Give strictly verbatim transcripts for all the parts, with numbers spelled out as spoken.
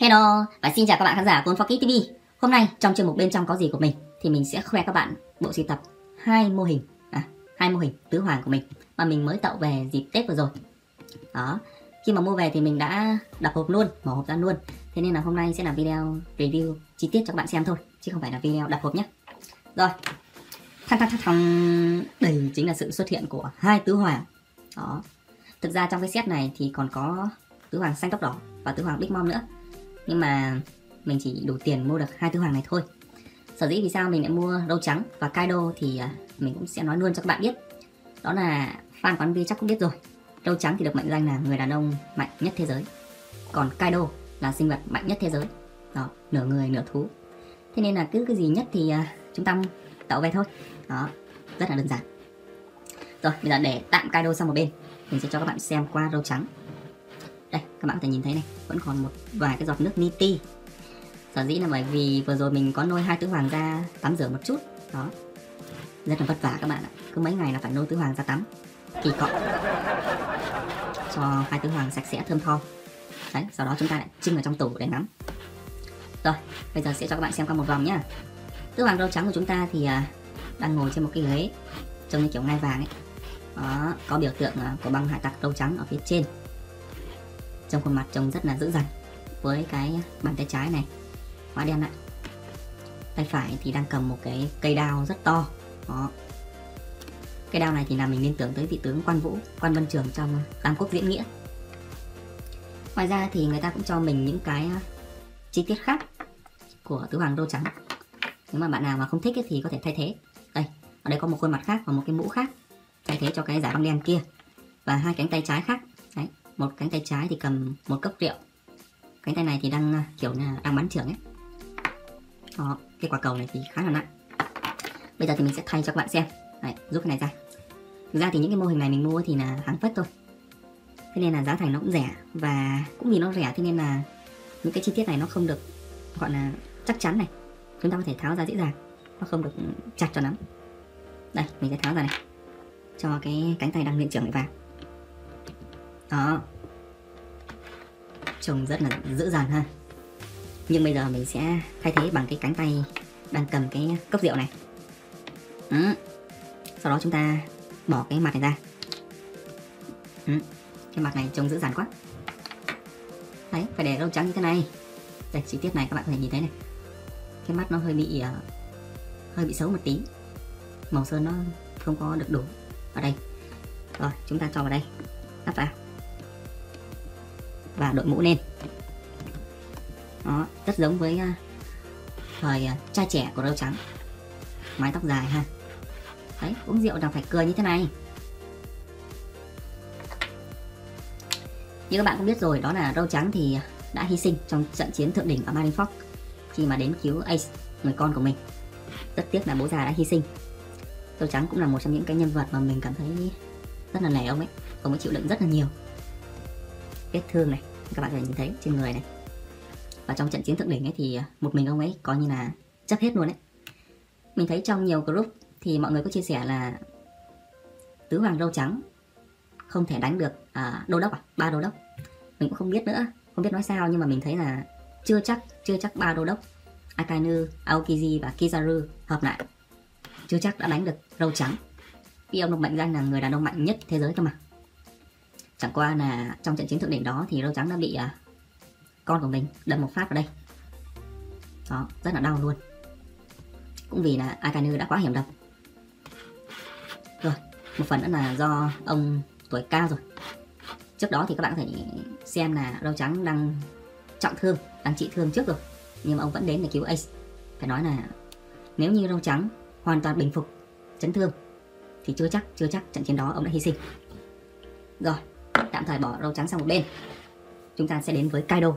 Hello và xin chào các bạn khán giả của Ôn Fox ti vi. Hôm nay trong chuyên mục bên trong có gì của mình thì mình sẽ khoe các bạn bộ sưu tập hai mô hình, à, hai mô hình tứ hoàng của mình mà mình mới tậu về dịp Tết vừa rồi. Đó, khi mà mua về thì mình đã đập hộp luôn, mở hộp ra luôn. Thế nên là hôm nay sẽ là video review chi tiết cho các bạn xem thôi, chứ không phải là video đập hộp nhé. Rồi, thăng thăng thăng thăng, đây chính là sự xuất hiện của hai tứ hoàng. Đó, thực ra trong cái set này thì còn có tứ hoàng xanh tóc đỏ và tứ hoàng Big Mom nữa, nhưng mà mình chỉ đủ tiền mua được hai tứ hoàng này thôi. Sở dĩ vì sao mình lại mua râu trắng và Kaido thì mình cũng sẽ nói luôn cho các bạn biết. Đó là fan quán vi chắc cũng biết rồi, râu trắng thì được mệnh danh là người đàn ông mạnh nhất thế giới, còn Kaido là sinh vật mạnh nhất thế giới. Đó, nửa người nửa thú. Thế nên là cứ cái gì nhất thì chúng ta tậu về thôi. Đó, rất là đơn giản. Rồi, bây giờ để tạm Kaido sang một bên, mình sẽ cho các bạn xem qua râu trắng. Đây, các bạn có thể nhìn thấy này, vẫn còn một vài cái giọt nước niti. Sở dĩ là bởi vì vừa rồi mình có nôi hai tứ hoàng ra tắm rửa một chút. Đó, rất là vất vả các bạn ạ. Cứ mấy ngày là phải nôi tứ hoàng ra tắm kỳ cọ cho hai tứ hoàng sạch sẽ thơm tho. Đấy, sau đó chúng ta lại trưng ở trong tủ để ngắm. Rồi, bây giờ sẽ cho các bạn xem qua một vòng nhá. Tứ hoàng râu trắng của chúng ta thì uh, đang ngồi trên một cái ghế trông như kiểu ngai vàng ấy. Đó, có biểu tượng uh, của băng hải tặc râu trắng ở phía trên. Trong khuôn mặt trông rất là dữ dằn, với cái bàn tay trái này hóa đen lại, tay phải thì đang cầm một cái cây đao rất to. Đó, cây đao này thì làm mình liên tưởng tới vị tướng Quan Vũ, Quan Vân Trường trong Tam Quốc Diễn Nghĩa. Ngoài ra thì người ta cũng cho mình những cái chi tiết khác của tứ hoàng râu trắng. Nếu mà bạn nào mà không thích thì có thể thay thế. Đây, ở đây có một khuôn mặt khác và một cái mũ khác thay thế cho cái giải băng đen kia, và hai cánh tay trái khác. Đấy, một cánh tay trái thì cầm một cốc rượu, cánh tay này thì đang kiểu là đang bắn trưởng ấy. Đó, cái quả cầu này thì khá là nặng. Bây giờ thì mình sẽ thay cho các bạn xem. Đấy, rút cái này ra. Thực ra thì những cái mô hình này mình mua thì là hàng phách thôi, thế nên là giá thành nó cũng rẻ, và cũng vì nó rẻ thế nên là những cái chi tiết này nó không được gọi là chắc chắn này. Chúng ta có thể tháo ra dễ dàng, nó không được chặt cho lắm. Đây, mình sẽ tháo ra này, cho cái cánh tay đang luyện trưởng này vào. Đó, trông rất là dữ dằn ha. Nhưng bây giờ mình sẽ thay thế bằng cái cánh tay đang cầm cái cốc rượu này. Ừ. Sau đó chúng ta bỏ cái mặt này ra. Ừ. Cái mặt này trông dữ dằn quá. Đấy, phải để râu trắng như thế này. Đây, chi tiết này các bạn có thể nhìn thấy này. Cái mắt nó hơi bị uh, hơi bị xấu một tí. Màu sơn nó không có được đủ ở đây. Rồi, chúng ta cho vào đây, đắp vào và đội mũ lên. Đó, rất giống với uh, thời uh, trai trẻ của râu trắng, mái tóc dài ha. Đấy, uống rượu là phải cười như thế này. Như các bạn cũng biết rồi, đó là râu trắng thì đã hy sinh trong trận chiến thượng đỉnh ở Marineford khi mà đến cứu Ace, người con của mình. Rất tiếc là bố già đã hy sinh. Râu trắng cũng là một trong những cái nhân vật mà mình cảm thấy rất là nể ông ấy. Ông ấy chịu đựng rất là nhiều vết thương này, các bạn có thể nhìn thấy trên người này. Và trong trận chiến thượng đỉnh ấy thì một mình ông ấy coi như là chấp hết luôn đấy. Mình thấy trong nhiều group thì mọi người có chia sẻ là tứ hoàng râu trắng không thể đánh được à, đô đốc à, ba đô đốc. Mình cũng không biết nữa, không biết nói sao, nhưng mà mình thấy là chưa chắc, chưa chắc ba đô đốc Akainu, Aokiji và Kizaru hợp lại chưa chắc đã đánh được râu trắng. Vì ông được mệnh danh là người đàn ông mạnh nhất thế giới cơ mà. Chẳng qua là trong trận chiến thượng đỉnh đó thì râu trắng đã bị uh, con của mình đâm một phát vào đây. Đó, rất là đau luôn. Cũng vì là Akainu đã quá hiểm độc. Rồi, một phần nữa là do ông tuổi cao rồi. Trước đó thì các bạn có thể xem là râu trắng đang trọng thương, đang trị thương trước rồi, nhưng mà ông vẫn đến để cứu Ace. Phải nói là nếu như râu trắng hoàn toàn bình phục chấn thương thì chưa chắc, chưa chắc trận chiến đó ông đã hy sinh. Rồi, tạm thời bỏ râu trắng sang một bên, chúng ta sẽ đến với Kaido.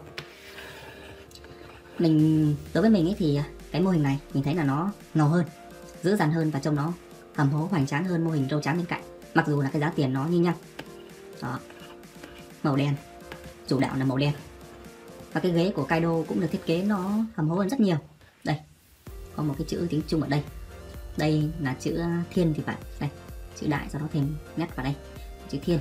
Mình, đối với mình ấy thì cái mô hình này mình thấy là nó ngầu hơn, dữ dằn hơn và trông nó hầm hố hoành tráng hơn mô hình râu trắng bên cạnh. Mặc dù là cái giá tiền nó như nhau. Đó, màu đen, chủ đạo là màu đen. Và cái ghế của Kaido cũng được thiết kế nó hầm hố hơn rất nhiều. Đây, có một cái chữ tiếng Trung ở đây. Đây là chữ thiên thì phải. Đây, chữ đại sau đó thêm nét vào đây, chữ thiên.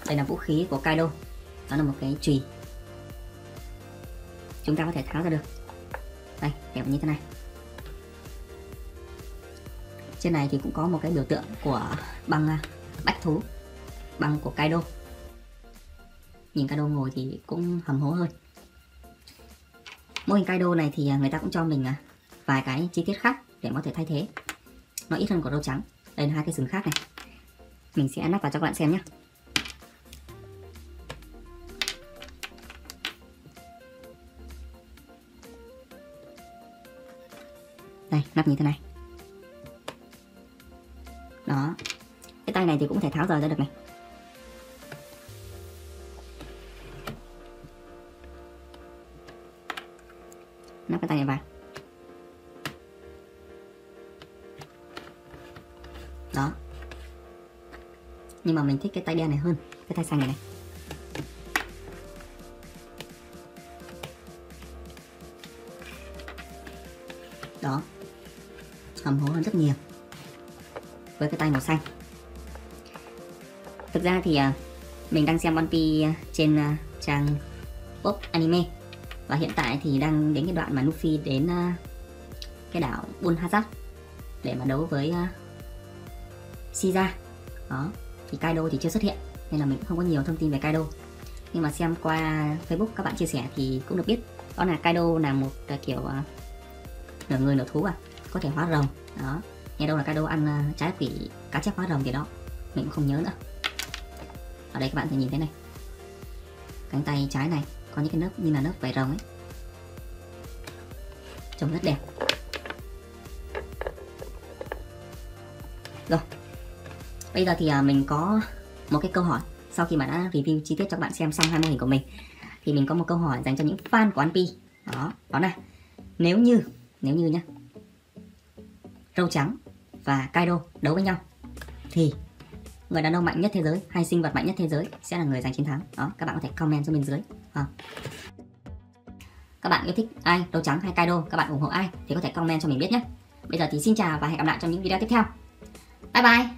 Đây là vũ khí của Kaido, đó là một cái chùy. Chúng ta có thể tháo ra được. Đây, đẹp như thế này. Trên này thì cũng có một cái biểu tượng của băng bách thú, băng của Kaido. Nhìn Kaido ngồi thì cũng hầm hố hơn. Mô hình Kaido này thì người ta cũng cho mình vài cái chi tiết khác để có thể thay thế. Nó ít hơn của râu trắng. Đây là hai cái sừng khác này. Mình sẽ lắp vào cho các bạn xem nhé. Đây, lắp như thế này. Đó. Cái tay này thì cũng có thể tháo rời ra được này. Lắp cái tay này vào. Đó. Nhưng mà mình thích cái tay đen này hơn cái tay xanh này này. Đó. Hầm hố hơn rất nhiều với cái tay màu xanh. Thực ra thì uh, mình đang xem One Piece trên uh, trang Pop Anime. Và hiện tại thì đang đến cái đoạn mà Luffy đến uh, cái đảo Bull Hazard để mà đấu với uh, Caesar. Đó. Thì Kaido thì chưa xuất hiện nên là mình cũng không có nhiều thông tin về Kaido. Nhưng mà xem qua Facebook các bạn chia sẻ thì cũng được biết đó là Kaido là một uh, kiểu uh, nửa người nửa thú à, có thể hóa rồng. Đó. Nghe đâu là Kaido ăn uh, trái quỷ cá chép hóa rồng gì đó, mình cũng không nhớ nữa. Ở đây các bạn thể nhìn thấy này, cánh tay trái này có những cái lớp như là lớp vảy rồng ấy, trông rất đẹp. Rồi, bây giờ thì uh, mình có một cái câu hỏi. Sau khi mà đã review chi tiết cho các bạn xem xong hai mô hình của mình thì mình có một câu hỏi dành cho những fan của One Piece. Đó, đó là nếu như nếu như nhá, râu trắng và Kaido đấu với nhau thì người đàn ông mạnh nhất thế giới hay sinh vật mạnh nhất thế giới sẽ là người giành chiến thắng. Đó, các bạn có thể comment xuống bên dưới. À. Các bạn yêu thích ai, râu trắng hay Kaido, các bạn ủng hộ ai thì có thể comment cho mình biết nhé. Bây giờ thì xin chào và hẹn gặp lại trong những video tiếp theo. Bye bye.